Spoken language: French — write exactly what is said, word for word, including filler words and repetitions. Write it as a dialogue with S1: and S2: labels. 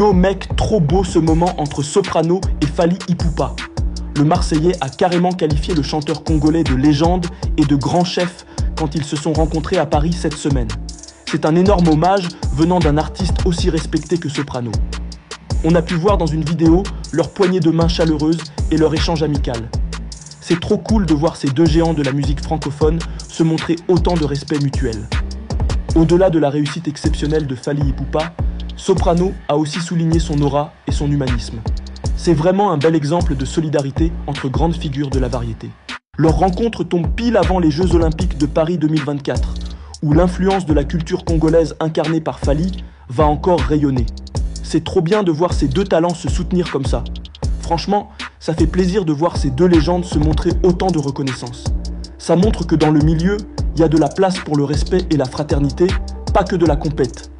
S1: Yo mec, trop beau ce moment entre Soprano et Fally Ipupa. Le Marseillais a carrément qualifié le chanteur congolais de légende et de grand chef quand ils se sont rencontrés à Paris cette semaine. C'est un énorme hommage venant d'un artiste aussi respecté que Soprano. On a pu voir dans une vidéo leur poignée de main chaleureuse et leur échange amical. C'est trop cool de voir ces deux géants de la musique francophone se montrer autant de respect mutuel. Au-delà de la réussite exceptionnelle de Fally Ipupa, Soprano a aussi souligné son aura et son humanisme. C'est vraiment un bel exemple de solidarité entre grandes figures de la variété. Leur rencontre tombe pile avant les Jeux Olympiques de Paris deux mille vingt-quatre, où l'influence de la culture congolaise incarnée par Fally va encore rayonner. C'est trop bien de voir ces deux talents se soutenir comme ça. Franchement, ça fait plaisir de voir ces deux légendes se montrer autant de reconnaissance. Ça montre que dans le milieu, il y a de la place pour le respect et la fraternité, pas que de la compète.